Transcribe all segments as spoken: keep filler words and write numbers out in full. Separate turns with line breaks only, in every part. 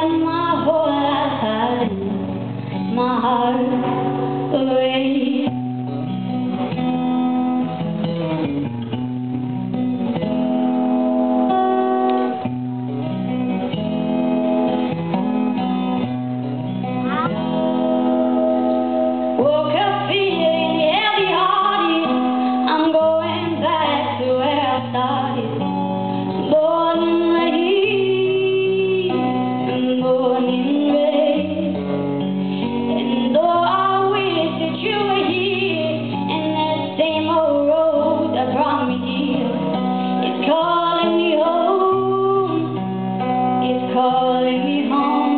spent my whole life hiding my heart away. Woke up feeling heavy-hearted, I'm going back to where I started. Born and raised, and born and raised. And though I wish that you were here, and that same old road that brought me here, it's calling me home, it's calling me home.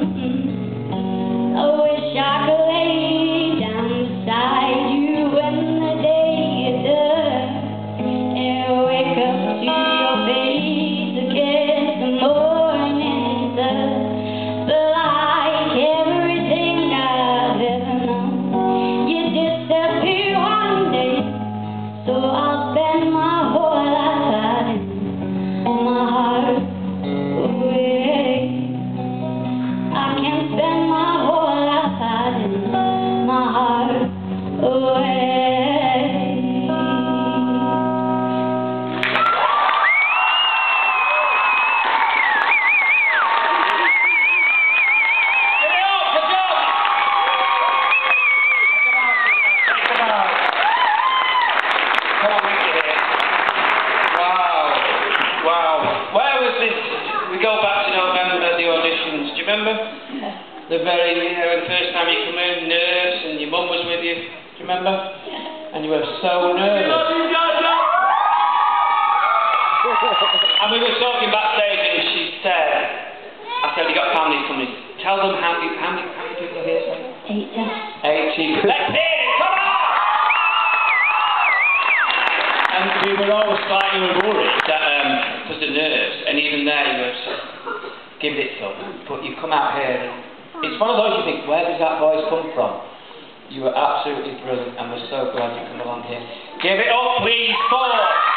I wish I could lay down beside you when the day is done, and wake up to your face against the morning sun. But like everything I've ever known, you disappear one day, so I'll spend my whole life hiding my heart away. I can spend my whole life hiding my heart away.
We go back to November, the auditions. Do you remember?
Yeah.
The very, you know, the first time you come in, nerves, and your mum was with you. Do you remember?
Yeah.
And you were so nervous. And we were talking backstage, and she said, I said, you got families coming. Tell them how many, how many, how many people are here, sorry?
Eighty.
Eighty. Let's hear it, come on! And we were always slightly worried that, um, because of the nerves, and even there you were so, give it some, but you come out here, and it's one of those you think, where does that voice come from? You were absolutely brilliant, and we're so glad you come along here. Give it up, please, for